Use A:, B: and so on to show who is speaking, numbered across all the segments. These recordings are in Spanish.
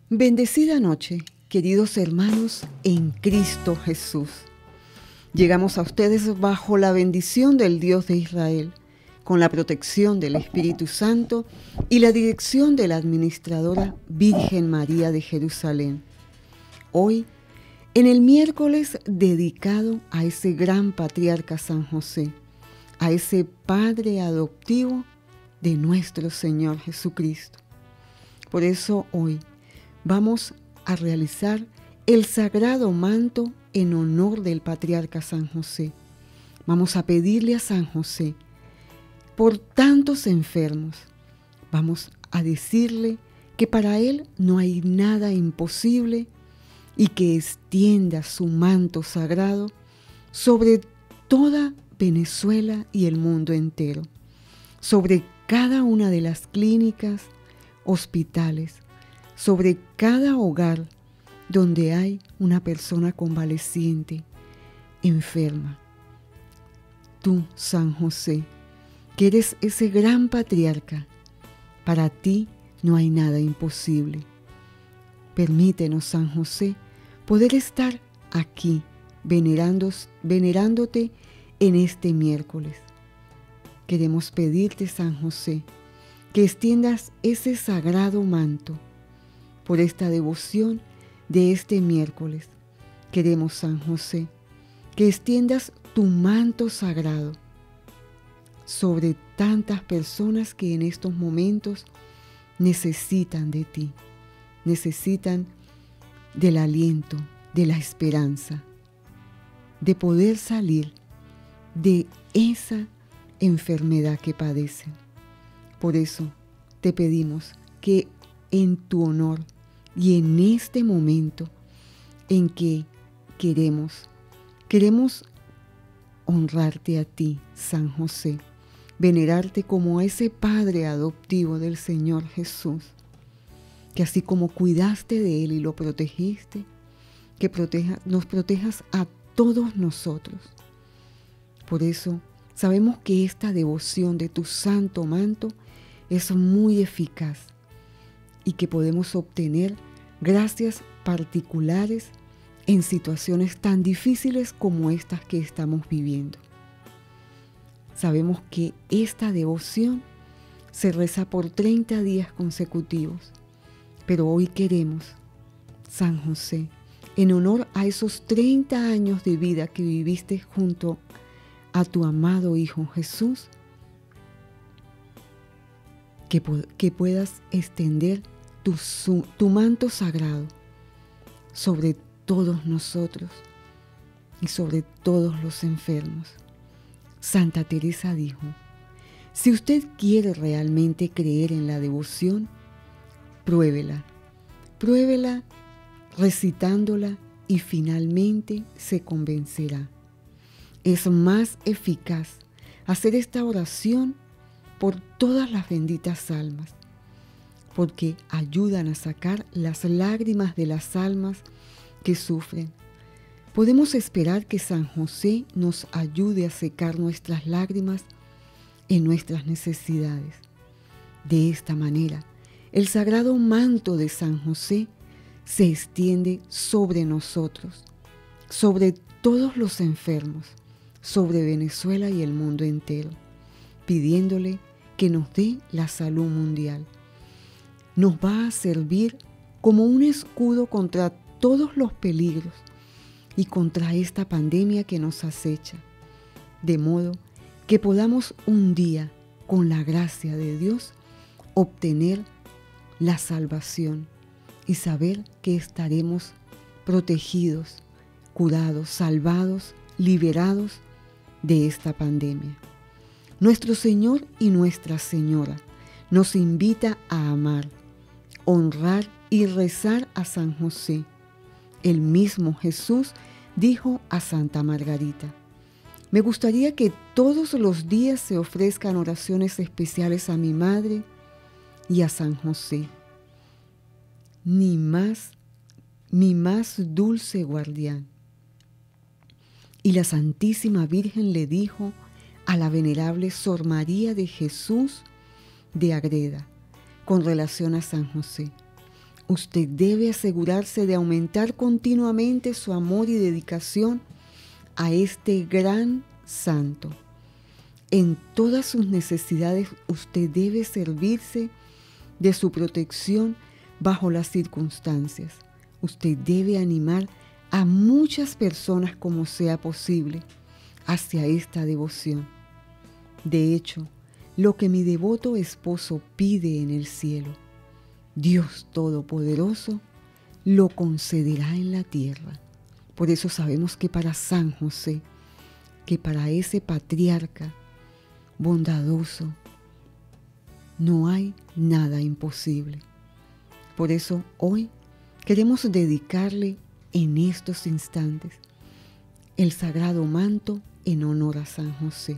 A: Bendecida noche, queridos hermanos en Cristo Jesús. Llegamos a ustedes bajo la bendición del Dios de Israel, con la protección del Espíritu Santo y la dirección de la administradora Virgen María de Jerusalén. Hoy, en el miércoles dedicado a ese gran patriarca San José, a ese Padre adoptivo de nuestro Señor Jesucristo. Por eso hoy vamos a realizar el sagrado manto en honor del patriarca San José. Vamos a pedirle a San José por tantos enfermos. Vamos a decirle que para él no hay nada imposible y que extienda su manto sagrado sobre toda Venezuela y el mundo entero, sobre cada una de las clínicas, hospitales, sobre cada hogar donde hay una persona convaleciente, enferma. Tú, San José, que eres ese gran patriarca, para ti no hay nada imposible. Permítenos, San José, poder estar aquí venerándote en este miércoles. Queremos pedirte, San José, que extiendas ese sagrado manto por esta devoción de este miércoles. Queremos, San José, que extiendas tu manto sagrado sobre tantas personas que en estos momentos necesitan de ti, necesitan del aliento, de la esperanza, de poder salir de esa enfermedad que padecen. Por eso te pedimos que en tu honor y en este momento en que queremos honrarte a ti, San José, venerarte como a ese Padre adoptivo del Señor Jesús, que así como cuidaste de Él y lo protegiste, que nos protejas a todos nosotros. Por eso sabemos que esta devoción de tu santo manto es muy eficaz y que podemos obtener gracias particulares en situaciones tan difíciles como estas que estamos viviendo. Sabemos que esta devoción se reza por 30 días consecutivos, pero hoy queremos, San José, en honor a esos 30 años de vida que viviste junto a tu amado Hijo Jesús, que puedas extender tu manto sagrado sobre todos nosotros y sobre todos los enfermos. Santa Teresa dijo: si usted quiere realmente creer en la devoción, pruébela recitándola y finalmente se convencerá. Es más eficaz hacer esta oración por todas las benditas almas, porque ayudan a sacar las lágrimas de las almas que sufren. Podemos esperar que San José nos ayude a secar nuestras lágrimas en nuestras necesidades. De esta manera, el sagrado manto de San José se extiende sobre nosotros, sobre todos los enfermos, sobre Venezuela y el mundo entero, pidiéndole que nos dé la salud mundial. Nos va a servir como un escudo contra todos los peligros y contra esta pandemia que nos acecha, de modo que podamos un día, con la gracia de Dios, obtener la salvación y saber que estaremos protegidos, curados, salvados, liberados de esta pandemia. Nuestro Señor y Nuestra Señora nos invita a amar, honrar y rezar a San José. El mismo Jesús dijo a Santa Margarita: me gustaría que todos los días se ofrezcan oraciones especiales a mi Madre y a San José, mi más dulce guardián. Y la Santísima Virgen le dijo a la venerable Sor María de Jesús de Agreda, con relación a San José: Usted debe asegurarse de aumentar continuamente su amor y dedicación a este gran santo. En todas sus necesidades usted debe servirse de su protección bajo las circunstancias. Usted debe animar a muchas personas como sea posible hacia esta devoción. De hecho, lo que mi devoto esposo pide en el cielo, Dios Todopoderoso lo concederá en la tierra. Por eso sabemos que para San José, que para ese patriarca bondadoso, no hay nada imposible. Por eso hoy queremos dedicarle en estos instantes el sagrado manto en honor a San José.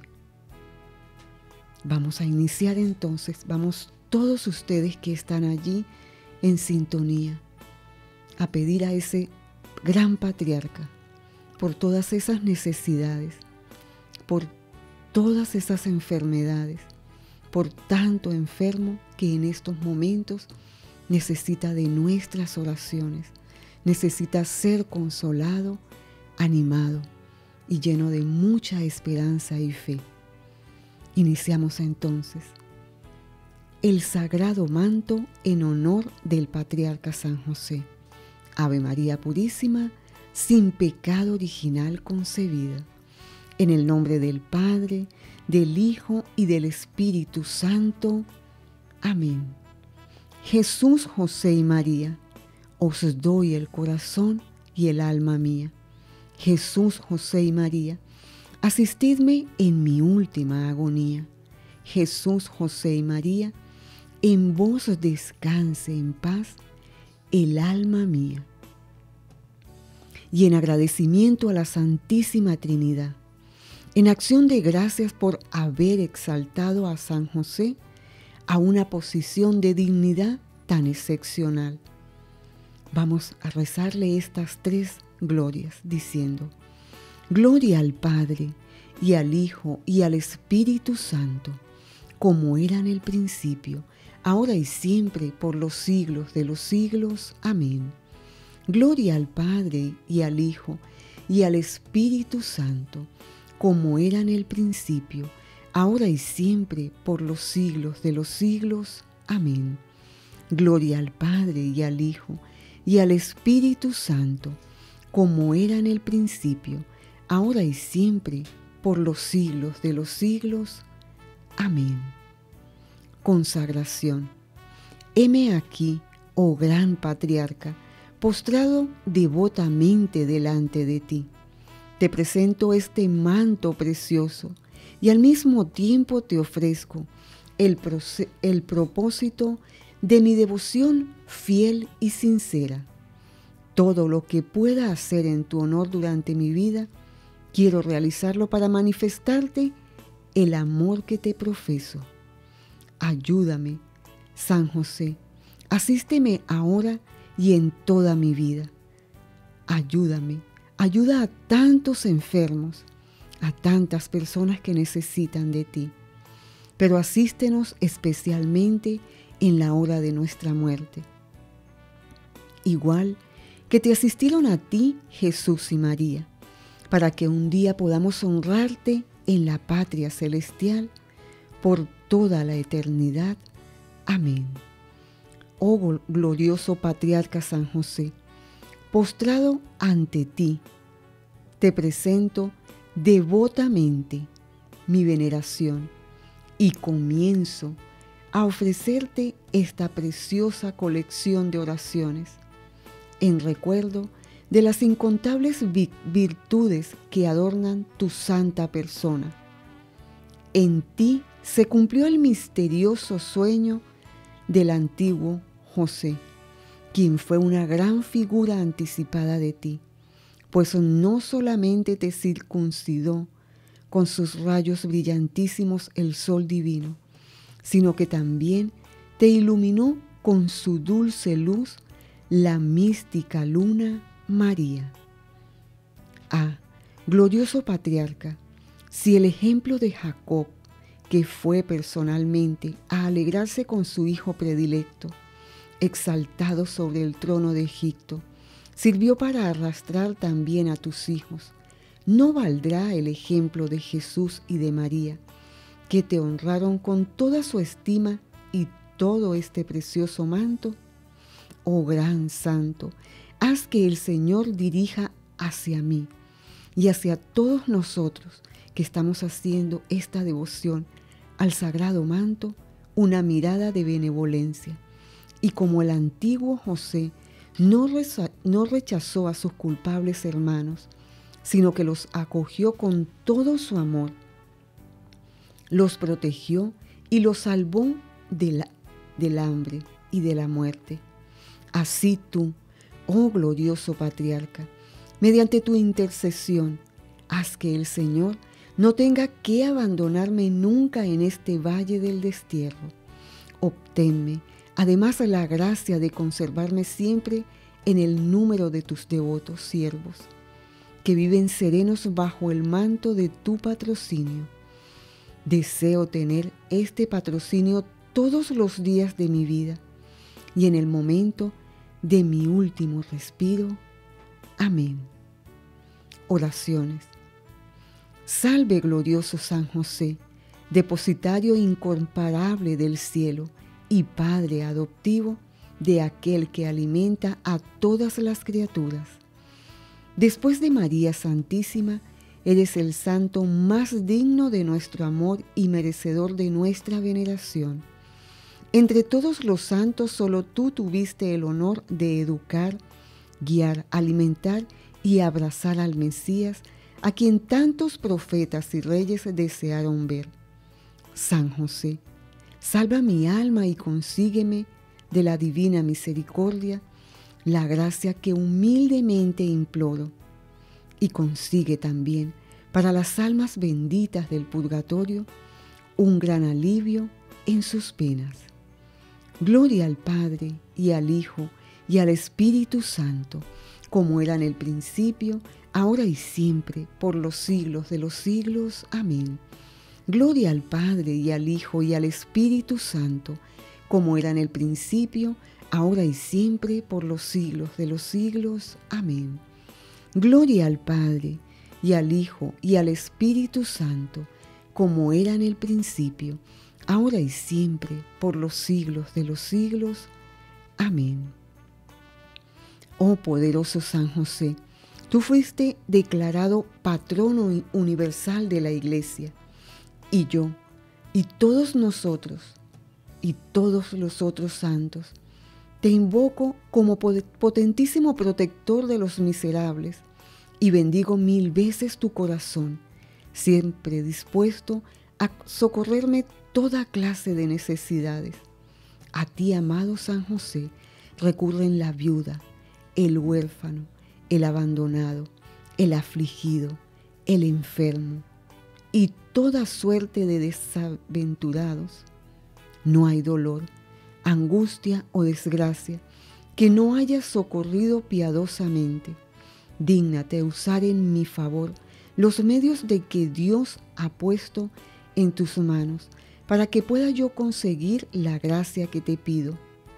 A: Vamos a iniciar entonces, vamos todos ustedes que están allí en sintonía, a pedir a ese gran patriarca por todas esas necesidades, por todas esas enfermedades, por tanto enfermo que en estos momentos necesita de nuestras oraciones, necesita ser consolado, animado y lleno de mucha esperanza y fe. Iniciamos entonces el sagrado manto en honor del patriarca San José. Ave María Purísima, sin pecado original concebida. En el nombre del Padre, del Hijo y del Espíritu Santo. Amén. Jesús, José y María, os doy el corazón y el alma mía. Jesús, José y María, asistidme en mi última agonía. Jesús, José y María, en vos descanse en paz el alma mía. Y en agradecimiento a la Santísima Trinidad, en acción de gracias por haber exaltado a San José a una posición de dignidad tan excepcional, vamos a rezarle estas tres glorias diciendo: Gloria al Padre, y al Hijo, y al Espíritu Santo, como era en el principio, ahora y siempre, por los siglos de los siglos. Amén. Gloria al Padre, y al Hijo, y al Espíritu Santo, como era en el principio, ahora y siempre, por los siglos de los siglos. Amén. Gloria al Padre, y al Hijo, y al Espíritu Santo, como era en el principio, ahora y siempre, por los siglos de los siglos. Amén. Consagración. Heme aquí, oh gran patriarca, postrado devotamente delante de ti. Te presento este manto precioso y al mismo tiempo te ofrezco el propósito de mi devoción fiel y sincera. Todo lo que pueda hacer en tu honor durante mi vida, quiero realizarlo para manifestarte el amor que te profeso. Ayúdame, San José, asísteme ahora y en toda mi vida. Ayúdame, ayuda a tantos enfermos, a tantas personas que necesitan de ti, pero asístenos especialmente en la hora de nuestra muerte. Igual que te asistieron a ti, Jesús y María, para que un día podamos honrarte en la patria celestial por toda la eternidad. Amén. Oh glorioso patriarca San José, postrado ante ti, te presento devotamente mi veneración y comienzo a ofrecerte esta preciosa colección de oraciones en recuerdo de las incontables virtudes que adornan tu santa persona. En ti se cumplió el misterioso sueño del antiguo José, quien fue una gran figura anticipada de ti, pues no solamente te circuncidó con sus rayos brillantísimos el sol divino, sino que también te iluminó con su dulce luz la mística luna María. Glorioso patriarca, si el ejemplo de Jacob, que fue personalmente a alegrarse con su hijo predilecto, exaltado sobre el trono de Egipto, sirvió para arrastrar también a tus hijos. ¿No valdrá el ejemplo de Jesús y de María, que te honraron con toda su estima y todo este precioso manto? Oh gran santo, haz que el Señor dirija hacia mí y hacia todos nosotros que estamos haciendo esta devoción al sagrado manto una mirada de benevolencia. Y como el antiguo José no rechazó a sus culpables hermanos, sino que los acogió con todo su amor, los protegió y los salvó del hambre y de la muerte. Así tú, oh glorioso patriarca, mediante tu intercesión, haz que el Señor no tenga que abandonarme nunca en este valle del destierro. Obténme, además, la gracia de conservarme siempre en el número de tus devotos siervos, que viven serenos bajo el manto de tu patrocinio. Deseo tener este patrocinio todos los días de mi vida y en el momento de mi último respiro. Amén. Oraciones. Salve, glorioso San José, depositario incomparable del cielo y Padre adoptivo de aquel que alimenta a todas las criaturas. Después de María Santísima, eres el santo más digno de nuestro amor y merecedor de nuestra veneración. Entre todos los santos, solo tú tuviste el honor de educar, guiar, alimentar y abrazar al Mesías, a quien tantos profetas y reyes desearon ver. San José, salva mi alma y consígueme de la divina misericordia la gracia que humildemente imploro, y consigue también para las almas benditas del purgatorio un gran alivio en sus penas. Gloria al Padre, y al Hijo, y al Espíritu Santo, como era en el principio, ahora y siempre, por los siglos de los siglos. Amén. Gloria al Padre, y al Hijo, y al Espíritu Santo, como era en el principio, ahora y siempre, por los siglos de los siglos. Amén. Gloria al Padre, y al Hijo, y al Espíritu Santo, como era en el principio, ahora y siempre, por los siglos de los siglos. Amén. Oh poderoso San José, tú fuiste declarado patrono universal de la Iglesia, y yo, y todos nosotros, y todos los otros santos, te invoco como potentísimo protector de los miserables, y bendigo 1000 veces tu corazón, siempre dispuesto a socorrerme toda clase de necesidades. A ti, amado San José, recurren la viuda, el huérfano, el abandonado, el afligido, el enfermo y toda suerte de desaventurados. No hay dolor, angustia o desgracia que no hayas socorrido piadosamente. Dígnate usar en mi favor los medios de que Dios ha puesto en tus manos, para que pueda yo conseguir la gracia que te pido.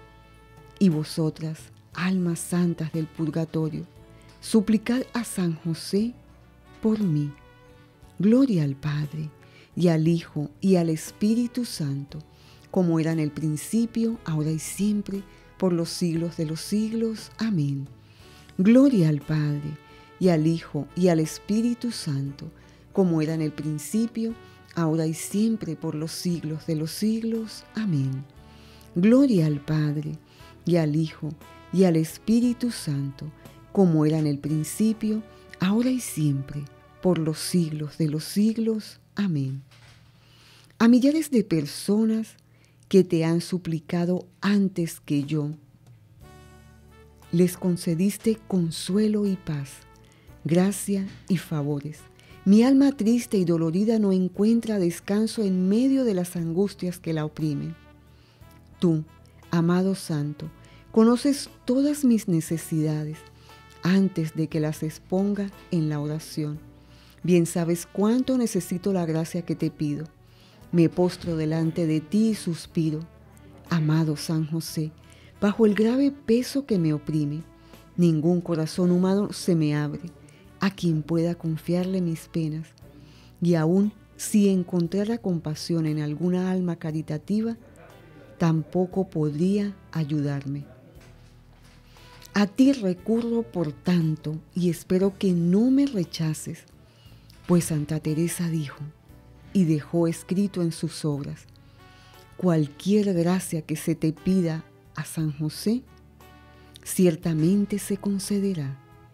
A: Y vosotras, almas santas del purgatorio, suplicad a San José por mí. Gloria al Padre, y al Hijo, y al Espíritu Santo, como era en el principio, ahora y siempre, por los siglos de los siglos. Amén. Gloria al Padre, y al Hijo, y al Espíritu Santo, como era en el principio, ahora y siempre, por los siglos de los siglos. Amén. Gloria al Padre, y al Hijo, y al Espíritu Santo, como era en el principio, ahora y siempre, por los siglos de los siglos. Amén. A millares de personas que te han suplicado antes que yo, les concediste consuelo y paz, gracia y favores. Mi alma triste y dolorida no encuentra descanso en medio de las angustias que la oprimen. Tú, amado Santo, conoces todas mis necesidades antes de que las exponga en la oración. Bien sabes cuánto necesito la gracia que te pido. Me postro delante de ti y suspiro. Amado San José, bajo el grave peso que me oprime. Ningún corazón humano se me abre a quien pueda confiarle mis penas. Y aun si encontrara compasión en alguna alma caritativa, tampoco podría ayudarme. A ti recurro, por tanto, y espero que no me rechaces, pues Santa Teresa dijo y dejó escrito en sus obras: cualquier gracia que se te pida a San José, ciertamente se concederá.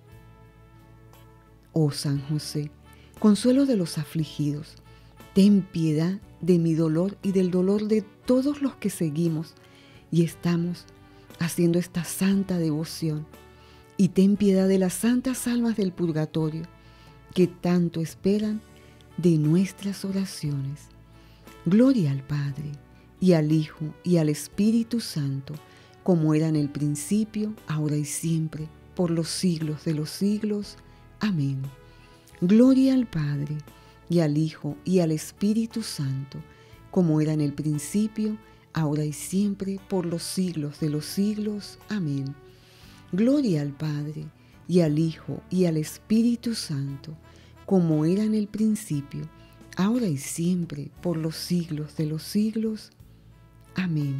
A: Oh San José, consuelo de los afligidos, ten piedad de mi dolor y del dolor de todos los que seguimos y estamos haciendo esta santa devoción, y ten piedad de las santas almas del purgatorio que tanto esperan de nuestras oraciones. Gloria al Padre, y al Hijo, y al Espíritu Santo, como era en el principio, ahora y siempre, por los siglos de los siglos. Amén. Gloria al Padre, y al Hijo, y al Espíritu Santo, como era en el principio, ahora y siempre, por los siglos de los siglos. Amén. Gloria al Padre, y al Hijo, y al Espíritu Santo, como era en el principio, ahora y siempre, por los siglos de los siglos. Amén.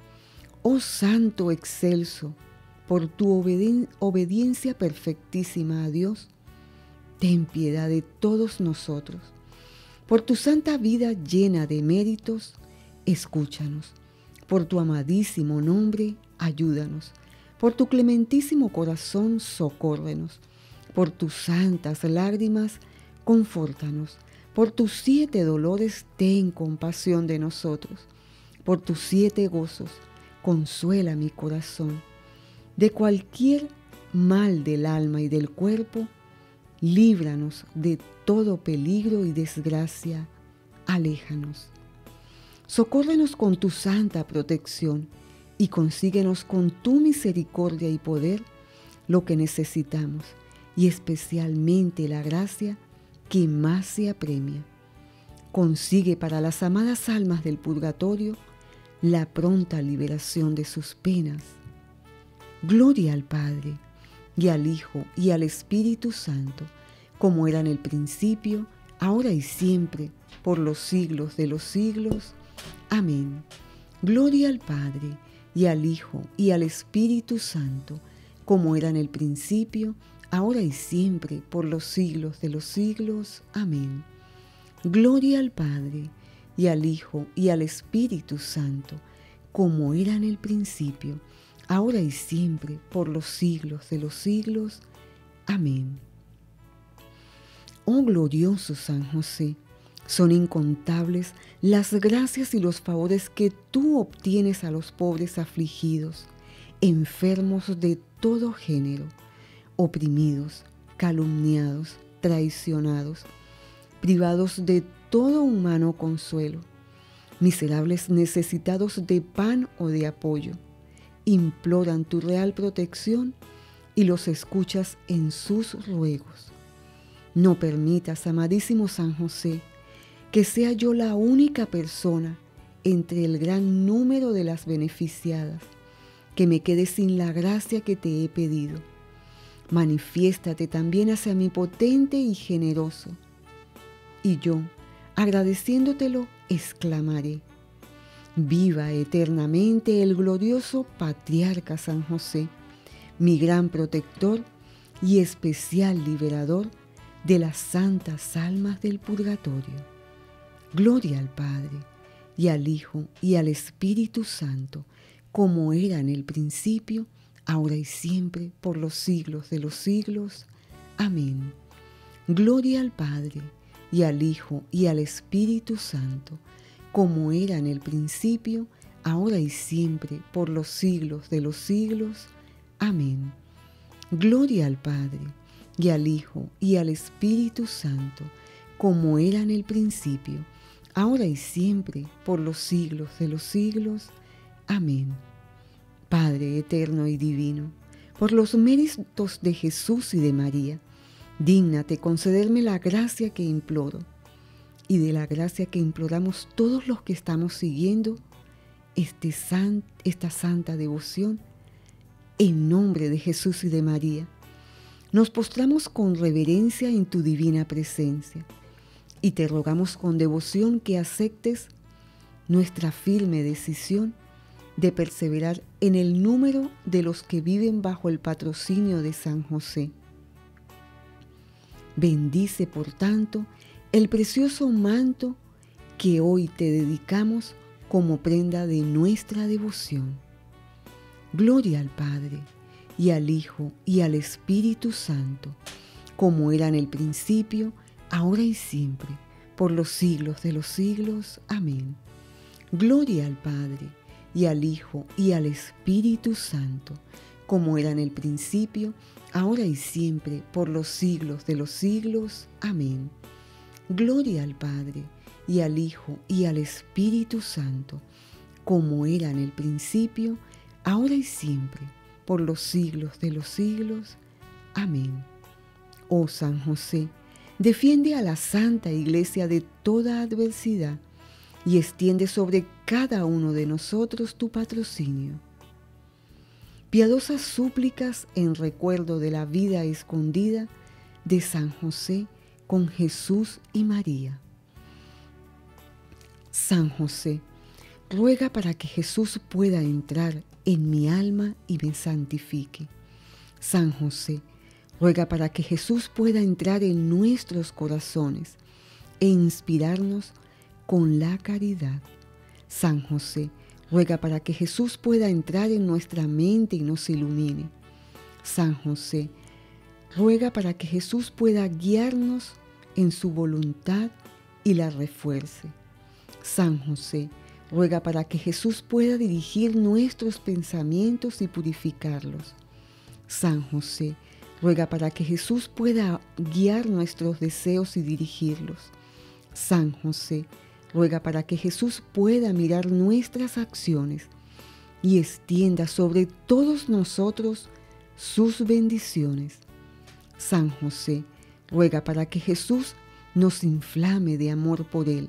A: Oh Santo excelso, por tu obediencia perfectísima a Dios, ten piedad de todos nosotros. Por tu santa vida llena de méritos, escúchanos. Por tu amadísimo nombre, ayúdanos. Por tu clementísimo corazón, socórrenos. Por tus santas lágrimas, confórtanos. Por tus 7 dolores, ten compasión de nosotros. Por tus 7 gozos, consuela mi corazón. De cualquier mal del alma y del cuerpo, líbranos de todo peligro y desgracia, aléjanos. Socórrenos con tu santa protección y consíguenos con tu misericordia y poder lo que necesitamos, y especialmente la gracia que más se apremia. Consigue para las amadas almas del purgatorio la pronta liberación de sus penas. Gloria al Padre, y al Hijo, y al Espíritu Santo, como era en el principio, ahora y siempre, por los siglos de los siglos. Amén. Gloria al Padre, y al Hijo, y al Espíritu Santo, como era en el principio, ahora y siempre, por los siglos de los siglos. Amén. Gloria al Padre, y al Hijo, y al Espíritu Santo, como era en el principio, ahora y siempre, por los siglos de los siglos. Amén. Oh glorioso San José, son incontables las gracias y los favores que tú obtienes a los pobres afligidos, enfermos de todo género, oprimidos, calumniados, traicionados, privados de todo humano consuelo, miserables necesitados de pan o de apoyo. Imploran tu real protección y los escuchas en sus ruegos. No permitas, amadísimo San José, que sea yo la única persona entre el gran número de las beneficiadas que me quede sin la gracia que te he pedido. Manifiéstate también hacia mi potente y generoso, y yo, agradeciéndotelo, exclamaré: viva eternamente el glorioso Patriarca San José, mi gran protector y especial liberador de las santas almas del purgatorio. Gloria al Padre, y al Hijo, y al Espíritu Santo, como era en el principio, ahora y siempre, por los siglos de los siglos. Amén. Gloria al Padre, y al Hijo, y al Espíritu Santo, como era en el principio, ahora y siempre, por los siglos de los siglos. Amén. Gloria al Padre, y al Hijo, y al Espíritu Santo, como era en el principio, ahora y siempre, por los siglos de los siglos. Amén. Padre eterno y divino, por los méritos de Jesús y de María, dígnate concederme la gracia que imploro, y de la gracia que imploramos todos los que estamos siguiendo esta santa devoción En nombre de Jesús y de María, nos postramos con reverencia en tu divina presencia y te rogamos con devoción que aceptes nuestra firme decisión de perseverar en el número de los que viven bajo el patrocinio de San José. Bendice, por tanto, el precioso manto que hoy te dedicamos como prenda de nuestra devoción. Gloria al Padre, y al Hijo, y al Espíritu Santo, como era en el principio, ahora y siempre, por los siglos de los siglos. Amén. Gloria al Padre, y al Hijo, y al Espíritu Santo, como era en el principio, ahora y siempre, por los siglos de los siglos. Amén. Gloria al Padre, y al Hijo, y al Espíritu Santo, como era en el principio, ahora y siempre, por los siglos de los siglos. Amén. Oh San José, defiende a la Santa Iglesia de toda adversidad y extiende sobre cada uno de nosotros tu patrocinio. Piadosas súplicas en recuerdo de la vida escondida de San José con Jesús y María. San José, ruega para que Jesús pueda entrar en mi alma y me santifique. San José, ruega para que Jesús pueda entrar en nuestros corazones e inspirarnos con la caridad. San José, ruega para que Jesús pueda entrar en nuestra mente y nos ilumine. San José, ruega para que Jesús pueda guiarnos en su voluntad y la refuerce. San José, ruega para que Jesús pueda dirigir nuestros pensamientos y purificarlos. San José, ruega para que Jesús pueda guiar nuestros deseos y dirigirlos. San José, ruega para que Jesús pueda mirar nuestras acciones y extienda sobre todos nosotros sus bendiciones. San José, ruega para que Jesús nos inflame de amor por Él.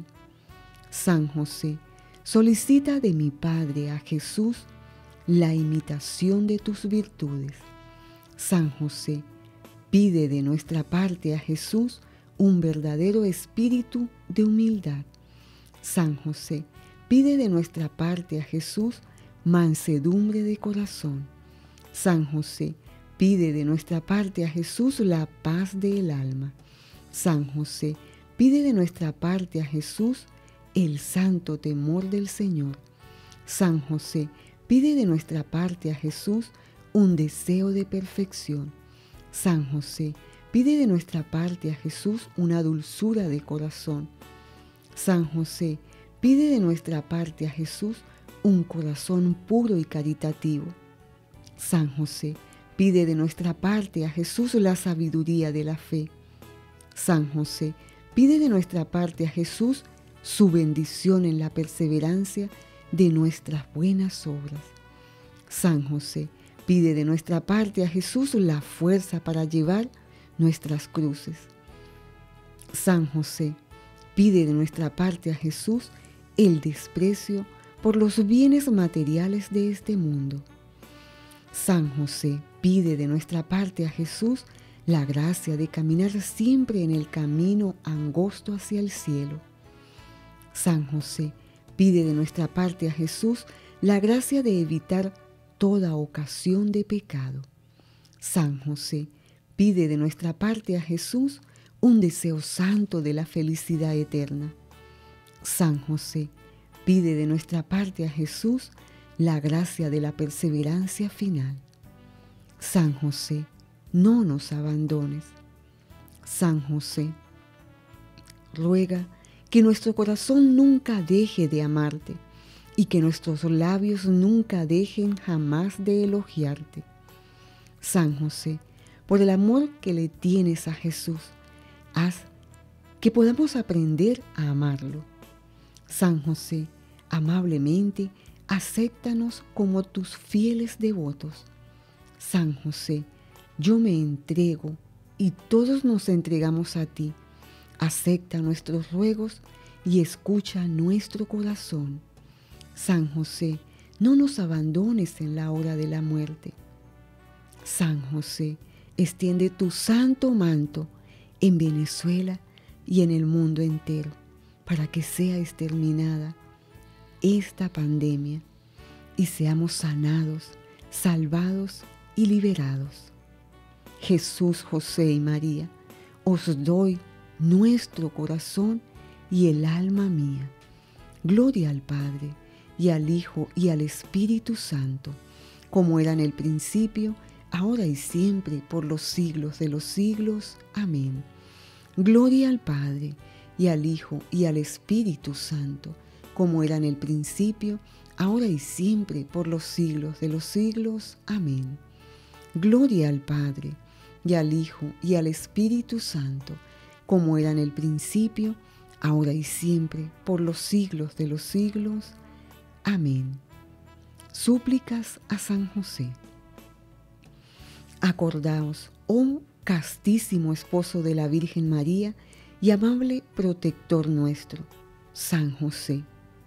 A: San José, solicita de mi Padre a Jesús la imitación de tus virtudes. San José, pide de nuestra parte a Jesús un verdadero espíritu de humildad. San José, pide de nuestra parte a Jesús mansedumbre de corazón. San José, pide de nuestra parte a Jesús la paz del alma. San José, pide de nuestra parte a Jesús el santo temor del Señor. San José, pide de nuestra parte a Jesús un deseo de perfección. San José, pide de nuestra parte a Jesús una dulzura de corazón. San José, pide de nuestra parte a Jesús un corazón puro y caritativo. San José, pide de nuestra parte a Jesús la sabiduría de la fe. San José, pide de nuestra parte a Jesús su bendición en la perseverancia de nuestras buenas obras. San José, pide de nuestra parte a Jesús la fuerza para llevar nuestras cruces. San José, pide de nuestra parte a Jesús el desprecio por los bienes materiales de este mundo. San José, pide de nuestra parte a Jesús la gracia de caminar siempre en el camino angosto hacia el cielo. San José, pide de nuestra parte a Jesús la gracia de evitar toda ocasión de pecado. San José, pide de nuestra parte a Jesús un deseo santo de la felicidad eterna. San José, pide de nuestra parte a Jesús la gracia de la perseverancia final. San José, no nos abandones. San José, ruega que nuestro corazón nunca deje de amarte y que nuestros labios nunca dejen jamás de elogiarte. San José, por el amor que le tienes a Jesús, haz que podamos aprender a amarlo. San José, amablemente, acéptanos como tus fieles devotos. San José, yo me entrego y todos nos entregamos a ti. Acepta nuestros ruegos y escucha nuestro corazón. San José, no nos abandones en la hora de la muerte. San José, extiende tu santo manto en Venezuela y en el mundo entero, para que sea exterminada esta pandemia y seamos sanados, salvados y liberados. Jesús, José y María, os doy nuestro corazón y el alma mía. Gloria al Padre, y al Hijo, y al Espíritu Santo, como era en el principio, ahora y siempre, por los siglos de los siglos. Amén. Gloria al Padre, y al Hijo, y al Espíritu Santo, como era en el principio, ahora y siempre, por los siglos de los siglos. Amén. Gloria al Padre, y al Hijo, y al Espíritu Santo, como era en el principio, ahora y siempre, por los siglos de los siglos. Amén. Súplicas a San José. Acordaos, oh castísimo esposo de la Virgen María y amable protector nuestro, San José,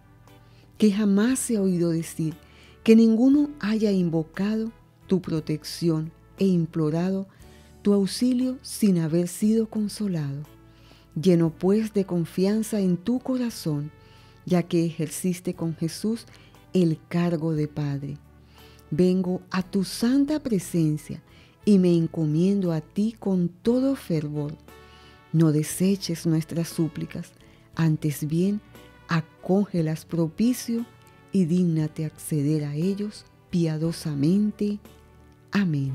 A: que jamás se ha oído decir que ninguno haya invocado tu protección e implorado tu auxilio sin haber sido consolado. Lleno pues de confianza en tu corazón, ya que ejerciste con Jesús el cargo de Padre. Vengo a tu santa presencia y me encomiendo a ti con todo fervor. No deseches nuestras súplicas, antes bien, acógelas propicio y dígnate acceder a ellos piadosamente. Amén.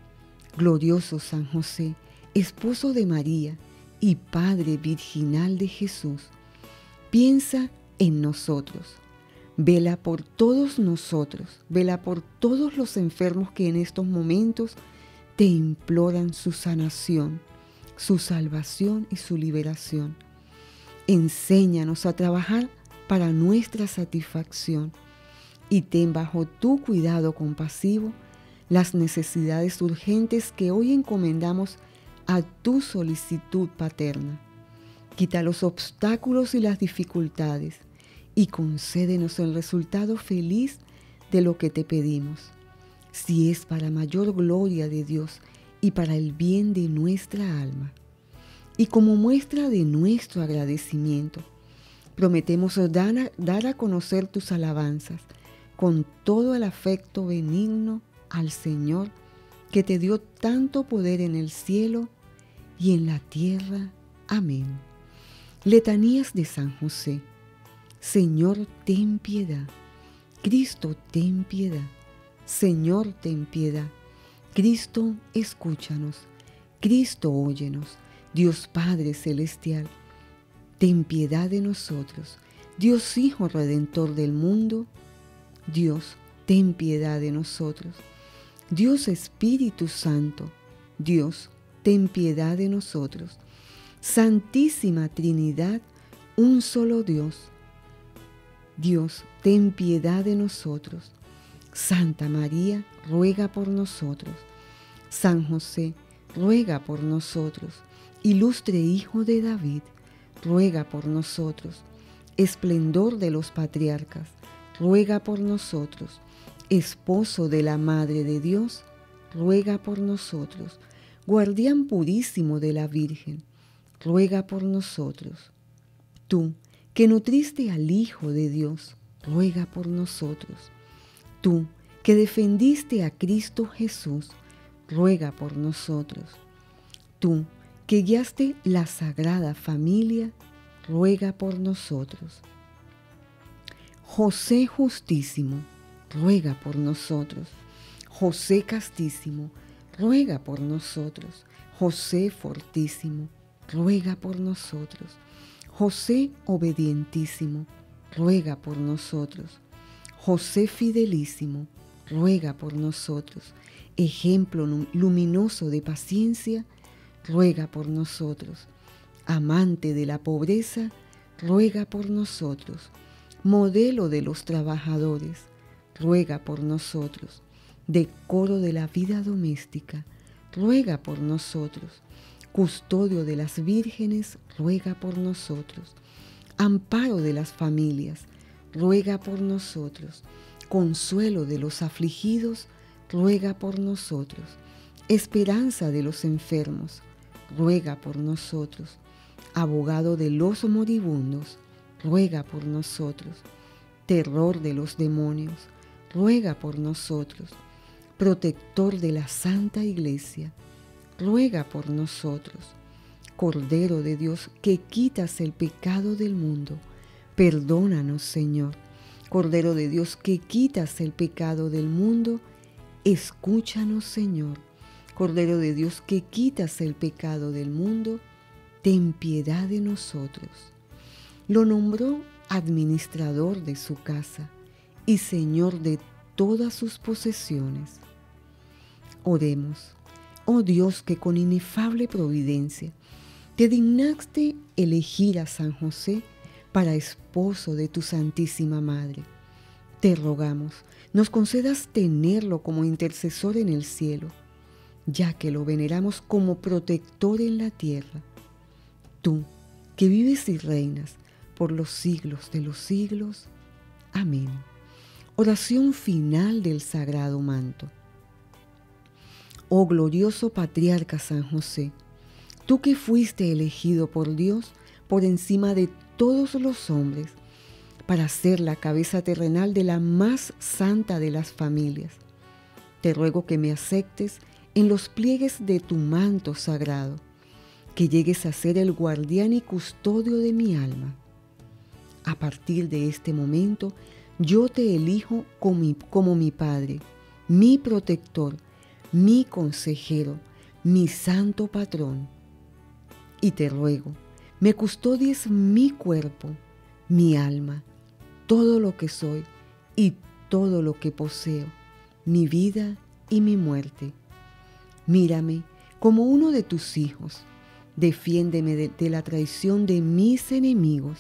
A: Glorioso San José, esposo de María y Padre virginal de Jesús, piensa en nosotros. Vela por todos nosotros, vela por todos los enfermos que en estos momentos te imploran su sanación, su salvación y su liberación. Enséñanos a trabajar para nuestra satisfacción y ten bajo tu cuidado compasivo las necesidades urgentes que hoy encomendamos a tu solicitud paterna. Quita los obstáculos y las dificultades y concédenos el resultado feliz de lo que te pedimos, si es para mayor gloria de Dios y para el bien de nuestra alma. Y como muestra de nuestro agradecimiento, prometemos dar a conocer tus alabanzas con todo el afecto benigno al Señor, que te dio tanto poder en el cielo y en la tierra. Amén. Letanías de San José. Señor, ten piedad. Cristo, ten piedad. Señor, ten piedad. Cristo, escúchanos. Cristo, óyenos. Dios Padre Celestial, ten piedad de nosotros. Dios Hijo Redentor del mundo, Dios, ten piedad de nosotros. Dios Espíritu Santo, Dios, ten piedad de nosotros. Santísima Trinidad, un solo Dios. Dios, ten piedad de nosotros. Santa María, ruega por nosotros. San José, ruega por nosotros. Ilustre Hijo de David, ruega por nosotros. Esplendor de los patriarcas, ruega por nosotros. Esposo de la Madre de Dios, ruega por nosotros. Guardián purísimo de la Virgen, ruega por nosotros. Tú, que nutriste al Hijo de Dios, ruega por nosotros. Tú, que defendiste a Cristo Jesús, ruega por nosotros. Tú, que guiaste la Sagrada Familia, ruega por nosotros. José Justísimo, ruega por nosotros. José Castísimo, ruega por nosotros. José Fortísimo, ruega por nosotros. José Obedientísimo, ruega por nosotros. José Fidelísimo, ruega por nosotros. Ejemplo luminoso de paciencia, ruega por nosotros. Amante de la pobreza, ruega por nosotros. Modelo de los trabajadores, ruega por nosotros. Decoro de la vida doméstica, ruega por nosotros. Custodio de las vírgenes, ruega por nosotros. Amparo de las familias, ruega por nosotros. Consuelo de los afligidos, ruega por nosotros. Esperanza de los enfermos, ruega por nosotros. Abogado de los moribundos, ruega por nosotros. Terror de los demonios, ruega por nosotros. Protector de la Santa Iglesia, ruega por nosotros. Cordero de Dios, que quitas el pecado del mundo, perdónanos, Señor. Cordero de Dios, que quitas el pecado del mundo, escúchanos, Señor. Cordero de Dios, que quitas el pecado del mundo, ten piedad de nosotros. Lo nombró administrador de su casa y señor de todas sus posesiones. Oremos. Oh Dios, que con inefable providencia te dignaste elegir a San José para esposo de tu Santísima Madre. Te rogamos, nos concedas tenerlo como intercesor en el cielo, ya que lo veneramos como protector en la tierra. Tú, que vives y reinas por los siglos de los siglos. Amén. Oración final del Sagrado Manto. Oh glorioso Patriarca San José, tú que fuiste elegido por Dios por encima de todos los hombres, para ser la cabeza terrenal de la más santa de las familias, te ruego que me aceptes en los pliegues de tu manto sagrado, que llegues a ser el guardián y custodio de mi alma. A partir de este momento, yo te elijo como mi Padre, mi protector, mi consejero, mi santo patrón. Y te ruego, me custodies mi cuerpo, mi alma, todo lo que soy y todo lo que poseo, mi vida y mi muerte. Mírame como uno de tus hijos. Defiéndeme de la traición de mis enemigos,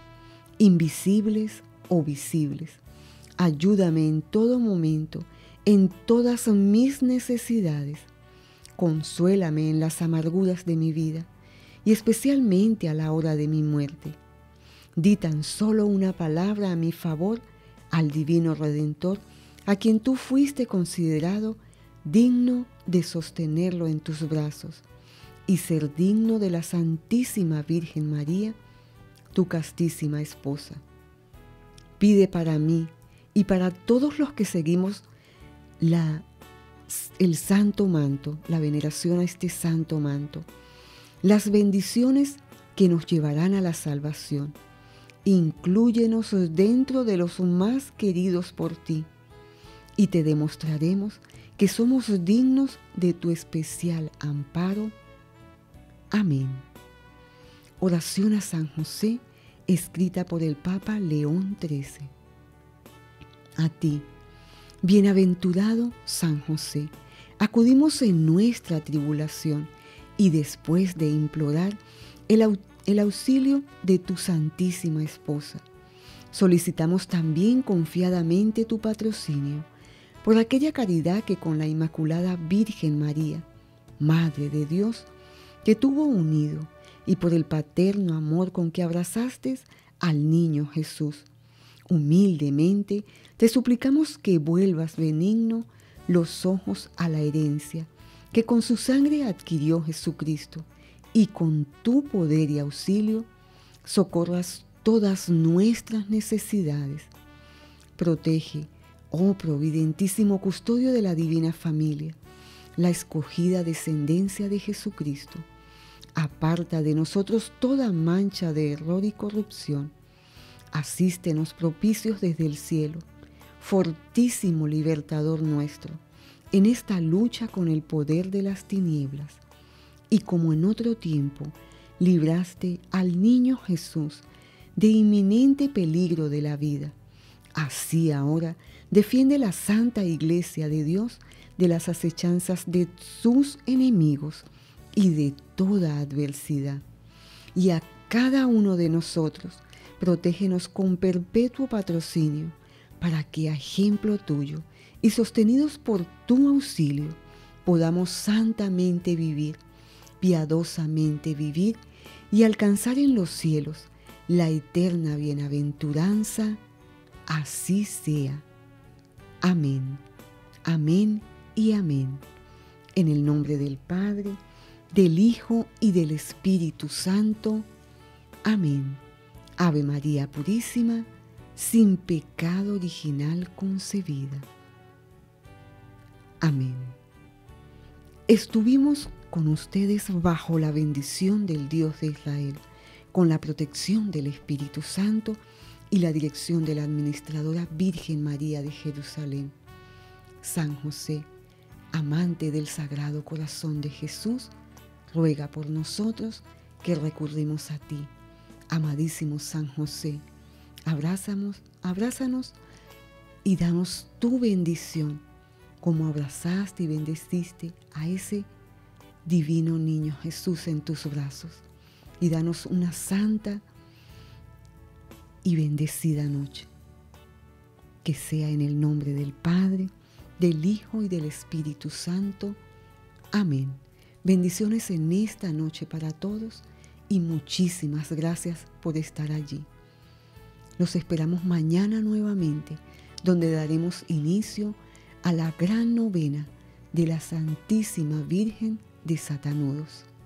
A: invisibles o visibles. Ayúdame en todo momento, en todas mis necesidades. Consuélame en las amarguras de mi vida y especialmente a la hora de mi muerte. Di tan solo una palabra a mi favor al Divino Redentor, a quien tú fuiste considerado digno de sostenerlo en tus brazos y ser digno de la Santísima Virgen María, tu castísima esposa. Pide para mí y para todos los que seguimos el santo manto, la veneración a este santo manto, las bendiciones que nos llevarán a la salvación. Inclúyenos dentro de los más queridos por ti y te demostraremos que somos dignos de tu especial amparo. Amén. Oración a San José, escrita por el Papa León XIII. A ti, bienaventurado San José, acudimos en nuestra tribulación y después de implorar el auxilio de tu Santísima Esposa, solicitamos también confiadamente tu patrocinio por aquella caridad que con la Inmaculada Virgen María, Madre de Dios, te tuvo unido, y por el paterno amor con que abrazaste al niño Jesús. Humildemente te suplicamos que vuelvas benigno los ojos a la herencia que con su sangre adquirió Jesucristo, y con tu poder y auxilio socorras todas nuestras necesidades. Protege, oh providentísimo custodio de la divina familia, la escogida descendencia de Jesucristo. Aparta de nosotros toda mancha de error y corrupción. Asístenos propicios desde el cielo, fortísimo libertador nuestro, en esta lucha con el poder de las tinieblas. Y como en otro tiempo libraste al niño Jesús de inminente peligro de la vida, así ahora defiende la Santa Iglesia de Dios de las acechanzas de sus enemigos y de toda adversidad. Y a cada uno de nosotros protégenos con perpetuo patrocinio, para que a ejemplo tuyo y sostenidos por tu auxilio podamos santamente vivir, piadosamente vivir y alcanzar en los cielos la eterna bienaventuranza. Así sea. Amén. Amén y amén. En el nombre del Padre, del Hijo y del Espíritu Santo. Amén. Ave María Purísima, sin pecado original concebida. Amén. Estuvimos con ustedes bajo la bendición del Dios de Israel, con la protección del Espíritu Santo y la dirección de la Administradora Virgen María de Jerusalén. San José, amante del Sagrado Corazón de Jesús, ruega por nosotros que recurrimos a ti. Amadísimo San José, abrázanos y danos tu bendición, como abrazaste y bendeciste a ese divino niño Jesús en tus brazos. Y danos una santa y bendecida noche. Que sea en el nombre del Padre, del Hijo y del Espíritu Santo. Amén. Bendiciones en esta noche para todos y muchísimas gracias por estar allí. Los esperamos mañana nuevamente, donde daremos inicio a la gran novena de la Santísima Virgen de Satanudos.